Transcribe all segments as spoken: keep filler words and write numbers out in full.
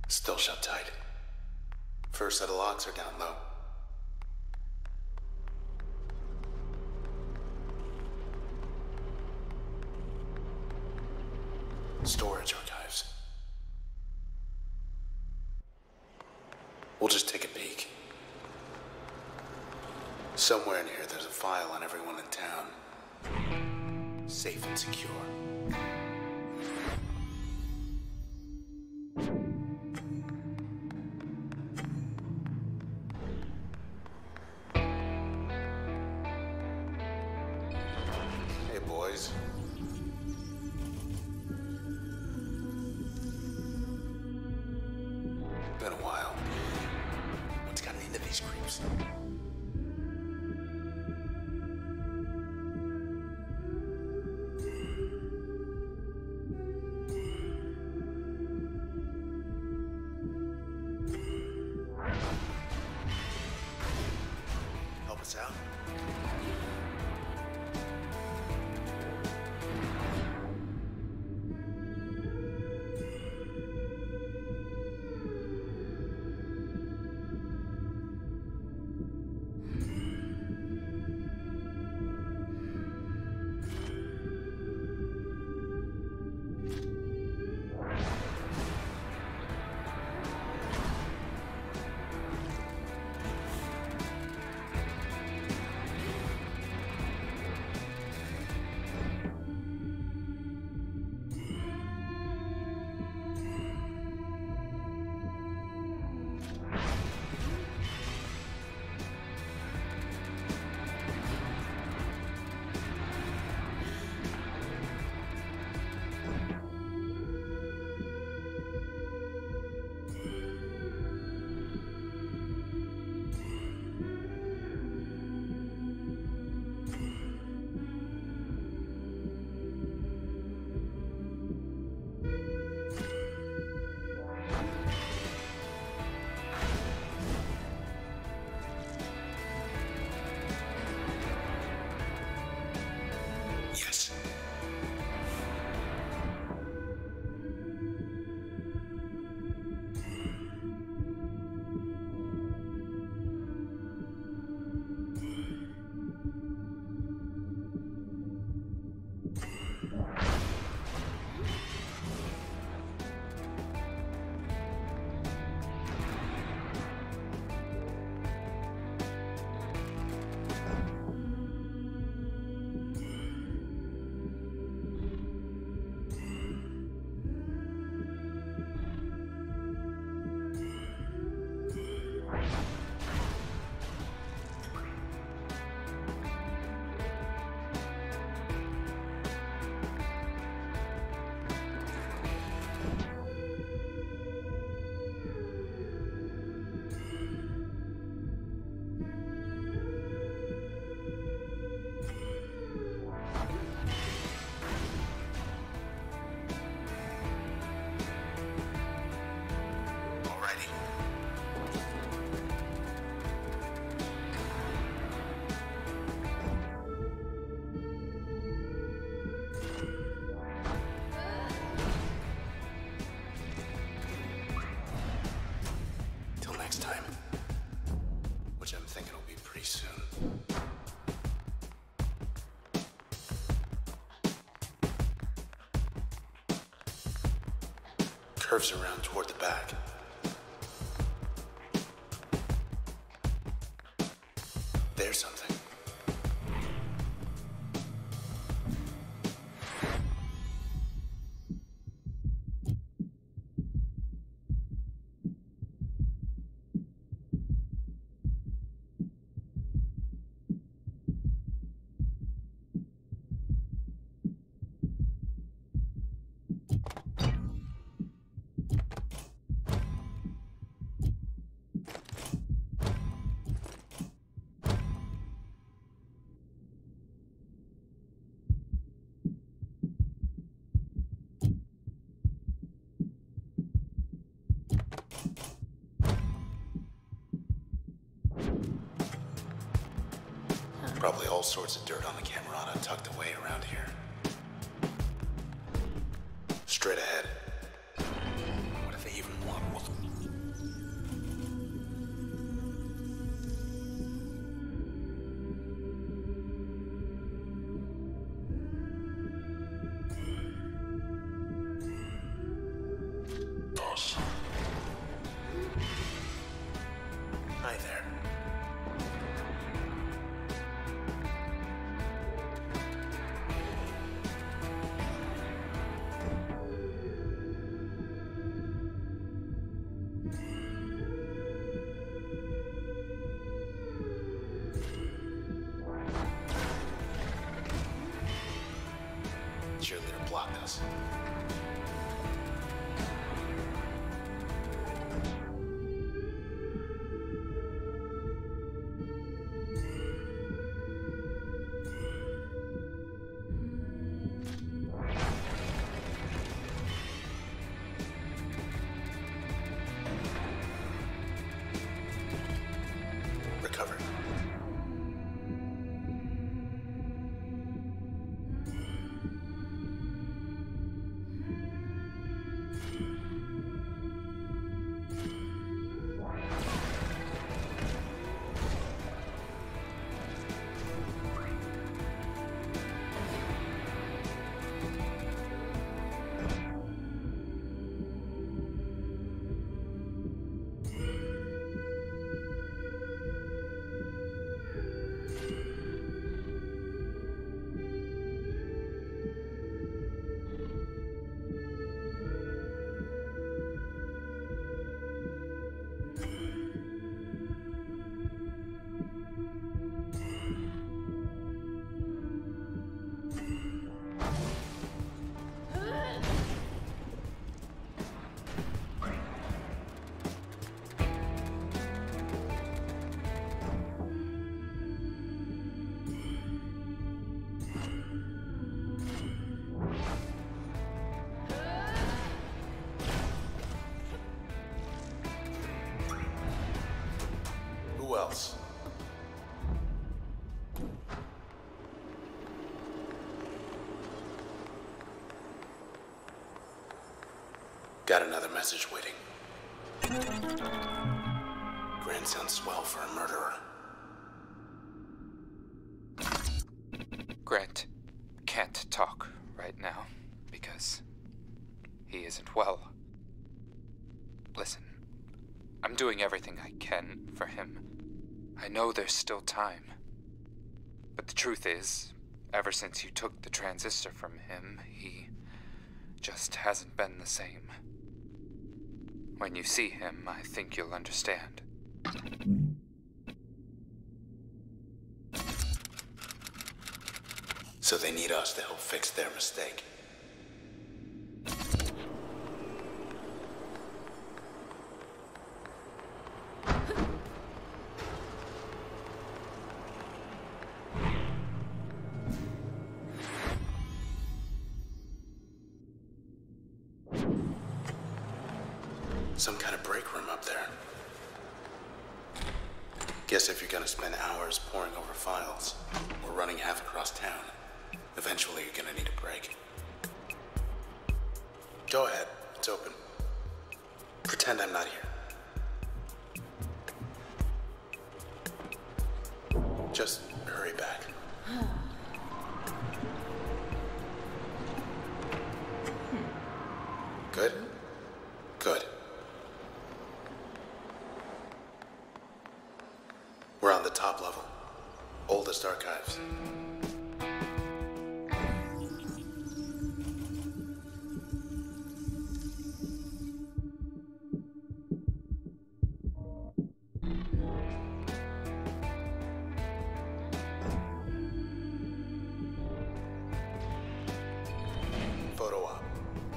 Still shut tight. First set of locks are down low. Storage archives. We'll just take a peek. Somewhere in here there's a file on everyone in town. Safe and secure. Hey boys. Been a while. What's gotten into these creeps? Help us out? Yes. Next time, which I'm thinking will be pretty soon. Curves around toward the back. There's something. Probably all sorts of dirt on the Camerata tucked away around here. Straight ahead. What if they even want... files. Recovered. Who else? Got another message waiting. Grand sounds swell for a murderer. Grant can't talk right now because he isn't well. Listen, I'm doing everything I can for him. I know there's still time. But the truth is, ever since you took the transistor from him, he just hasn't been the same. When you see him, I think you'll understand. So they need us to help fix their mistake. Some kind of break room up there. Guess if you're gonna spend hours poring over files or running half across town, eventually you're gonna need a break. Go ahead, it's open. Pretend I'm not here. Just hurry back. Good? Good. We're on the top level. Oldest archives. Photo op.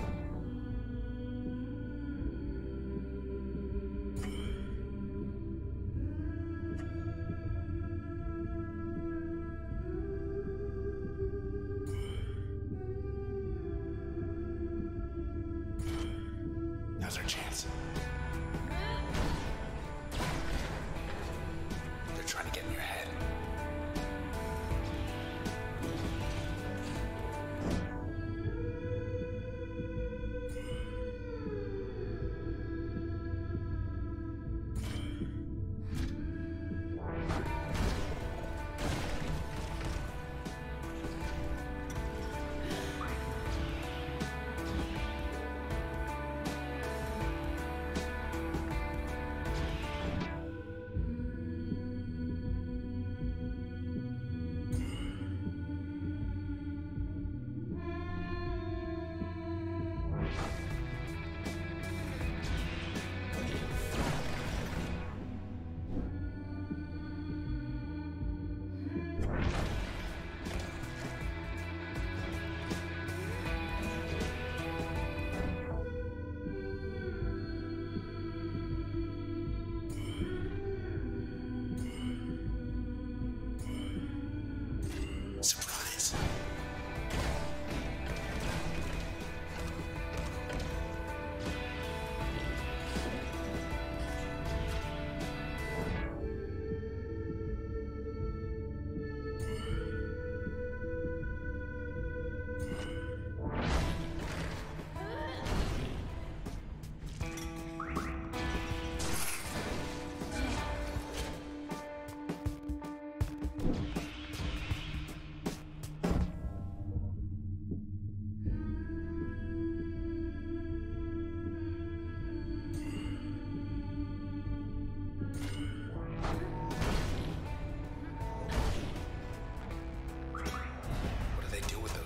Now's our chance. They're trying to get in your head.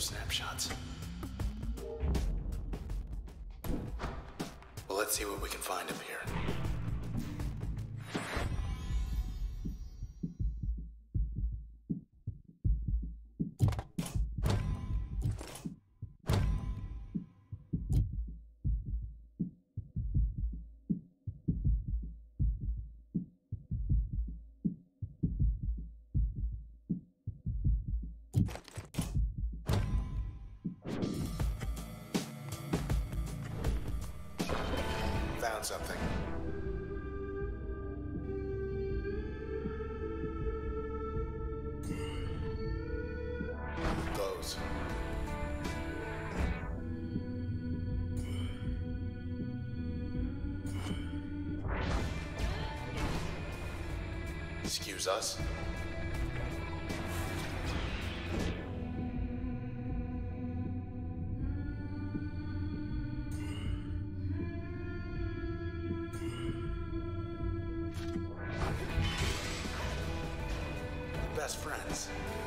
those snapshots. Well, let's see what we can find up here. Found something. Close. Excuse us. Best friends.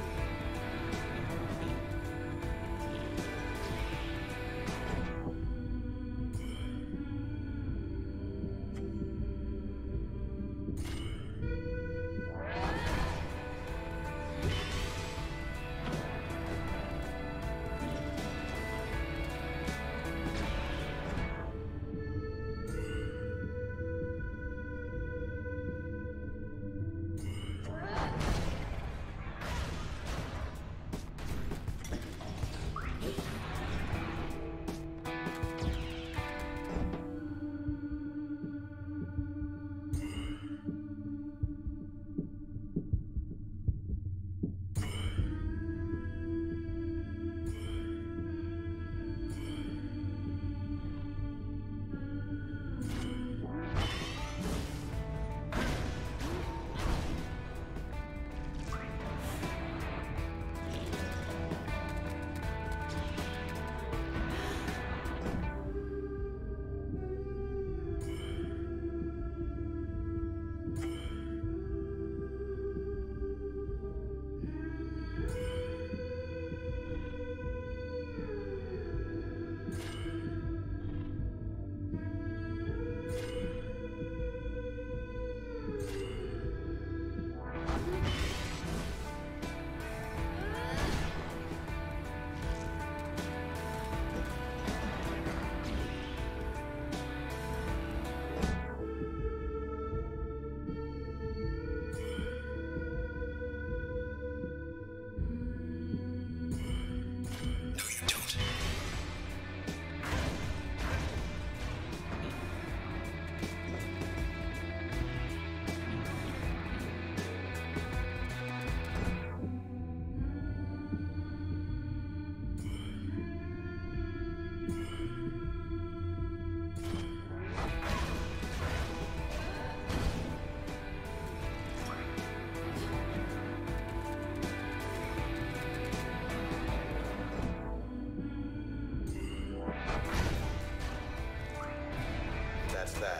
That's that.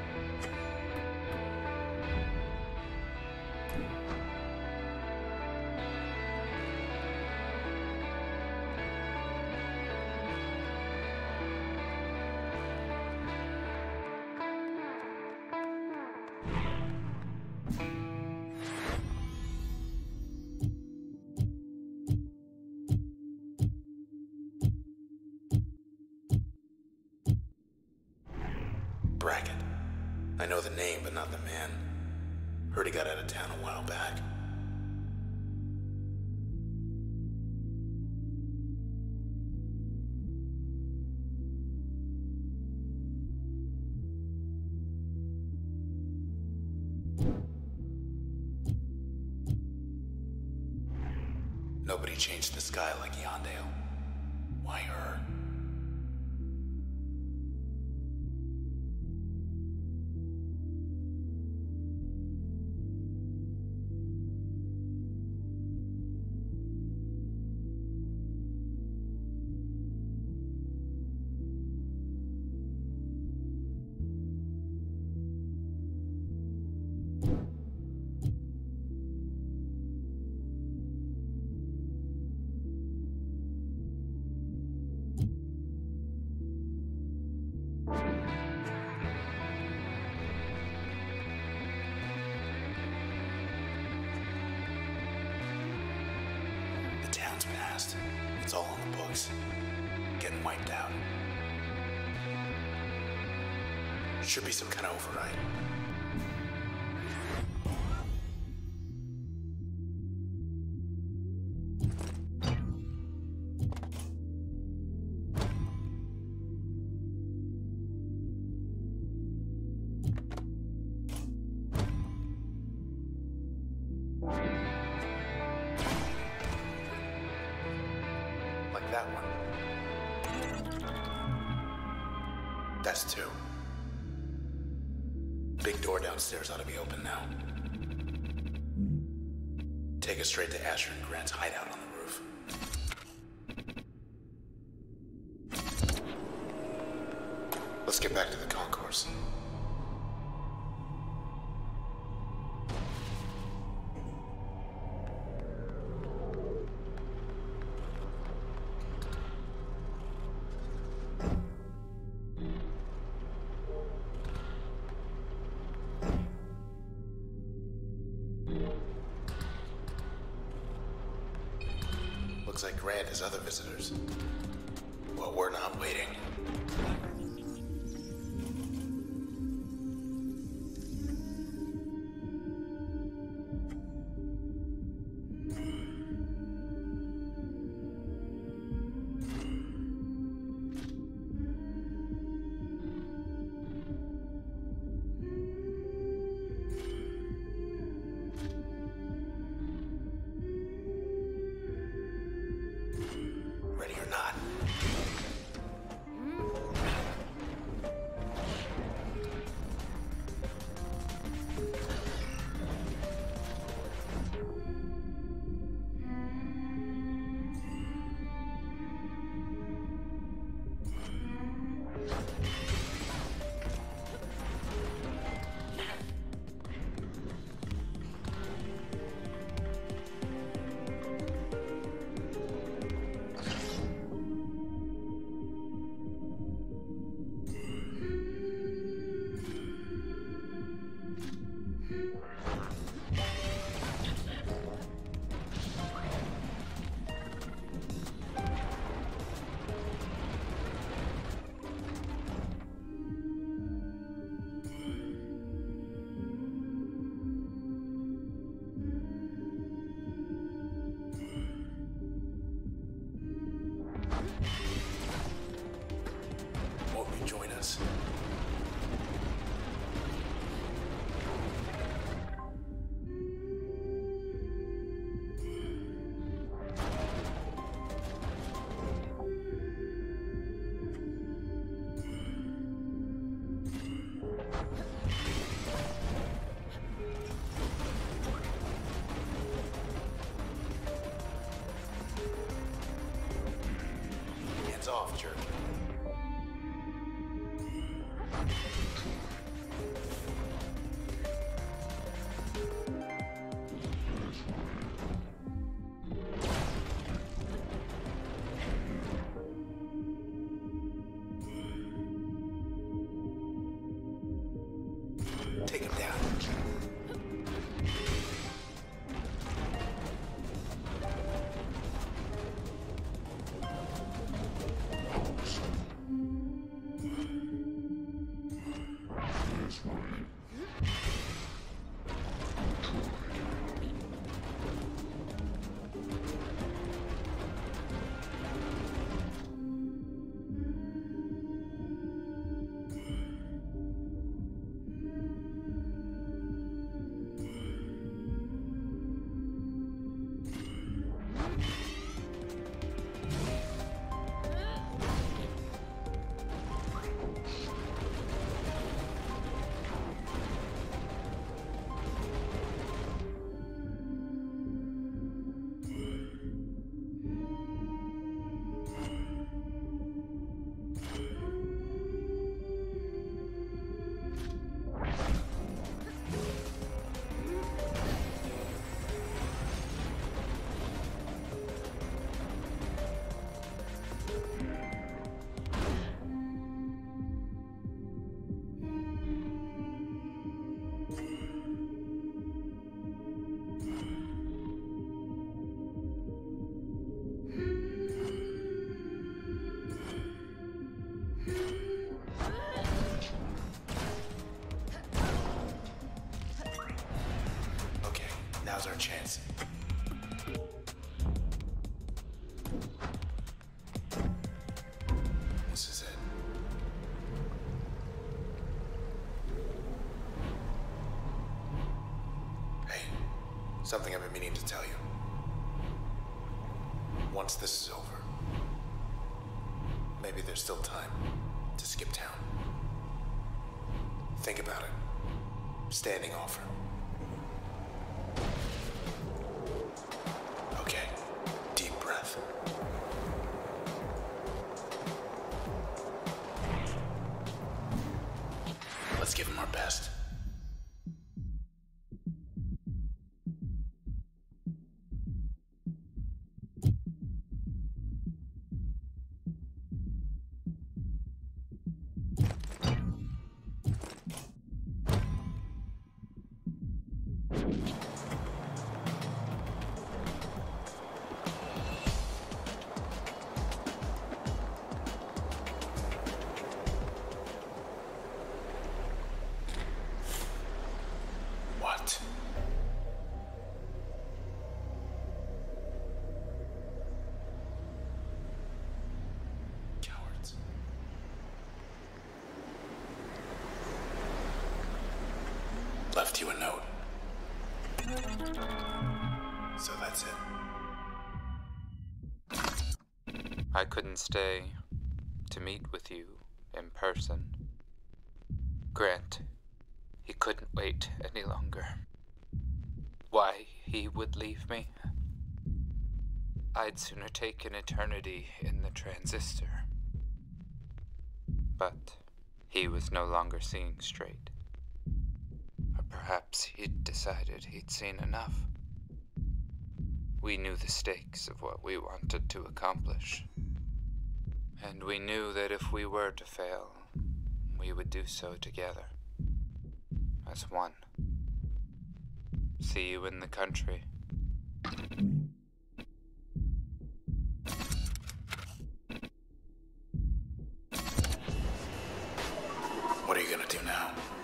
Brackett. I know the name, but not the man. Heard he got out of town a while back. Nobody changed the sky like Yondale. Why her? It's all on the books. Getting wiped out. Should be some kind of override. Like that one. That's two. Big door downstairs ought to be open now. Take us straight to Asher and Grant's hideout on the roof. Let's get back to the concourse. Looks like Grant has other visitors. Well, we're not waiting. Ready or not. Won't you join us? Hands off, jerk. Take him down. this is it. Hey, something I've been meaning to tell you. Once this is over, maybe there's still time to skip town. Think about it. Standing offer. Okay, deep breath. Let's give him our best. What? Cowards. Left you a note. So that's it. I couldn't stay to meet with you in person. Grant, he couldn't wait any longer. Why he would leave me? I'd sooner take an eternity in the Transistor. But he was no longer seeing straight. Or perhaps he'd decided he'd seen enough. We knew the stakes of what we wanted to accomplish. And we knew that if we were to fail, we would do so together. As one. See you in the country. What are you gonna do now?